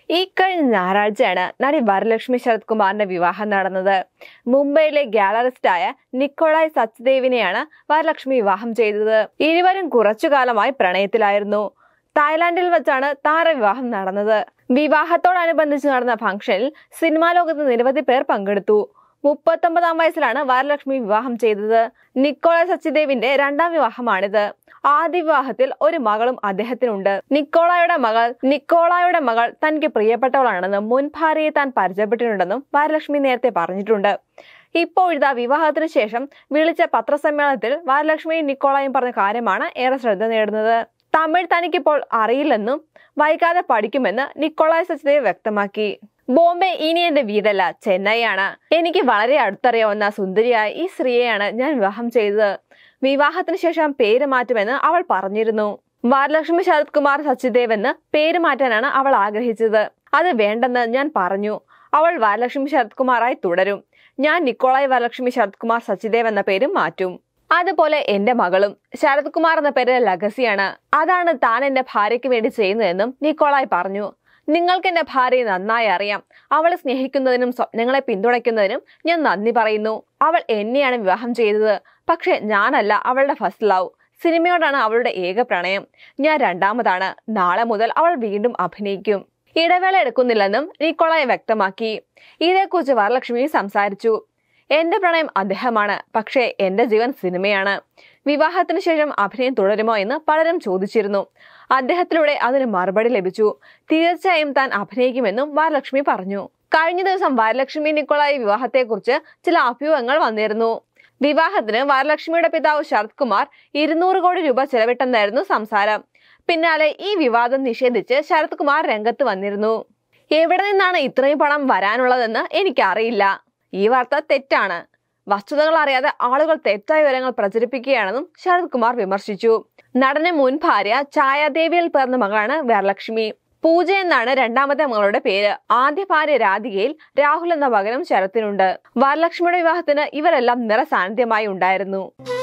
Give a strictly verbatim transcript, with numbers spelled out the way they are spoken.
ഈ കഴിഞ്ഞ ഞായറാഴ്ചയാണ് നടി വരലക്ഷ്മി ശരത് കുമാറിന്റെ വിവാഹം നടന്നത്. മുംബൈയിലെ ഗാലറിസ്റ്റായ നിക്കോളായ് സച്ദേവിനെയാണ് വരലക്ഷ്മി വിവാഹം ചെയ്തത്. ഇരുവരും കുറച്ചുകാലമായി പ്രണയത്തിലായിരുന്നു. തായ്ലാന്റിൽ വെച്ചാണ് താരവിവാഹം നടന്നത്. വിവാഹത്തോടനുബന്ധിച്ച് നടന്ന ഫംഗ്ഷനിൽ സിനിമാ ലോകത്ത് നിരവധി പേർ പങ്കെടുത്തു. മുപ്പത്തൊമ്പതാം വയസ്സിലാണ് വരലക്ഷ്മി വിവാഹം ചെയ്തത്. നിക്കോളായ് സച്ദേവിന്റെ രണ്ടാം വിവാഹമാണിത്. ആദ്യ വിവാഹത്തിൽ ഒരു മകളും അദ്ദേഹത്തിനുണ്ട്. നിക്കോളായുടെ മകൾ നിക്കോളായുടെ മകൾ തനിക്ക് പ്രിയപ്പെട്ടവളാണെന്നും മുൻ ഭാര്യയെ താൻ പരിചയപ്പെട്ടിട്ടുണ്ടെന്നും വരലക്ഷ്മി നേരത്തെ പറഞ്ഞിട്ടുണ്ട്. ഇപ്പോഴിതാ വിവാഹത്തിന് ശേഷം വിളിച്ച പത്രസമ്മേളനത്തിൽ വരലക്ഷ്മിയും നിക്കോളായും പറഞ്ഞ കാര്യമാണ് ഏറെ ശ്രദ്ധ നേടുന്നത്. തമിഴ് തനിക്കിപ്പോൾ അറിയില്ലെന്നും വൈകാതെ പഠിക്കുമെന്ന് നിക്കോളായ് സച്ദേവ് വ്യക്തമാക്കി. ബോംബെ ഇനി എന്റെ വീടല്ല, ചെന്നൈ ആണ്. എനിക്ക് വളരെ അടുത്തറിയാവുന്ന സുന്ദരിയായ ഈ സ്ത്രീയെയാണ് ഞാൻ വിവാഹം ചെയ്തത്. വിവാഹത്തിന് ശേഷം പേര് മാറ്റുമെന്ന് അവൾ പറഞ്ഞിരുന്നു. വരലക്ഷ്മി ശരത് കുമാർ സച്ദേവ് എന്ന് പേര് മാറ്റാനാണ് അവൾ ആഗ്രഹിച്ചത്. അത് വേണ്ടെന്ന് ഞാൻ പറഞ്ഞു. അവൾ വരലക്ഷ്മി ശരത് കുമാറായി തുടരും. ഞാൻ നിക്കോളായ് വരലക്ഷ്മി ശരത് കുമാർ സച്ദേവ് എന്ന പേരും മാറ്റും. അതുപോലെ എന്റെ മകളും ശരത് കുമാർ എന്ന പേര് ലഗസിയാണ്. അതാണ് താൻ എന്റെ ഭാര്യയ്ക്ക് വേണ്ടി ചെയ്യുന്നതെന്നും നിക്കോളായ് പറഞ്ഞു. നിങ്ങൾക്ക് എന്റെ ഭാര്യയെ നന്നായി അറിയാം. അവളെ സ്നേഹിക്കുന്നതിനും സ്വപ്നങ്ങളെ പിന്തുണയ്ക്കുന്നതിനും ഞാൻ നന്ദി പറയുന്നു. അവൾ എന്നെയാണ് വിവാഹം ചെയ്തത്. പക്ഷെ ഞാനല്ല അവളുടെ ഫസ്റ്റ് ലവ്. സിനിമയോടാണ് അവളുടെ ഏക പ്രണയം. ഞാൻ രണ്ടാമതാണ്. നാളെ മുതൽ അവൾ വീണ്ടും അഭിനയിക്കും. ഇടവേള എടുക്കുന്നില്ലെന്നും നിക്കോളായ് വ്യക്തമാക്കി. ഇതേക്കുറിച്ച് വരലക്ഷ്മി സംസാരിച്ചു. എന്റെ പ്രണയം അദ്ദേഹമാണ്. പക്ഷേ എന്റെ ജീവൻ സിനിമയാണ്. വിവാഹത്തിന് ശേഷം അഭിനയം തുടരുമോ എന്ന് പലരും ചോദിച്ചിരുന്നു. അദ്ദേഹത്തിലൂടെ അതിന് മറുപടി ലഭിച്ചു. തീർച്ചയായും താൻ അഭിനയിക്കുമെന്നും വരലക്ഷ്മി പറഞ്ഞു. കഴിഞ്ഞ ദിവസം വരലക്ഷ്മി നിക്കോളായ് വിവാഹത്തെക്കുറിച്ച് ചില അഭ്യൂഹങ്ങൾ വന്നിരുന്നു. വിവാഹത്തിന് വരലക്ഷ്മിയുടെ പിതാവ് ശരത് കുമാർ ഇരുന്നൂറ് കോടി രൂപ ചെലവിട്ടെന്നായിരുന്നു സംസാരം. പിന്നാലെ ഈ വിവാദം നിഷേധിച്ച് ശരത് കുമാർ രംഗത്ത് വന്നിരുന്നു. എവിടെ നിന്നാണ് ഇത്രയും പണം വരാനുള്ളതെന്ന് എനിക്കറിയില്ല. ഈ വാർത്ത തെറ്റാണ്. വസ്തുതകൾ അറിയാതെ ആളുകൾ തെറ്റായ വിവരങ്ങൾ പ്രചരിപ്പിക്കുകയാണെന്നും ശരത് കുമാർ വിമർശിച്ചു. നടന്റെ മുൻ ഭാര്യ ഛായാദേവിയിൽ പിറന്ന മകളാണ് വരലക്ഷ്മി. പൂജ എന്നാണ് രണ്ടാമത്തെ മകളുടെ പേര്. ആദ്യ ഭാര്യ രാധികയിൽ രാഹുൽ എന്ന മകനും ശരത്തിനുണ്ട്. വരലക്ഷ്മിയുടെ വിവാഹത്തിന് ഇവരെല്ലാം നിറസാന്നിധ്യമായി ഉണ്ടായിരുന്നു.